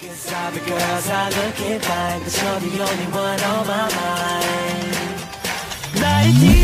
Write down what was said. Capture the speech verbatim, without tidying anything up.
All the girls are looking fine, but you're the only one on my mind.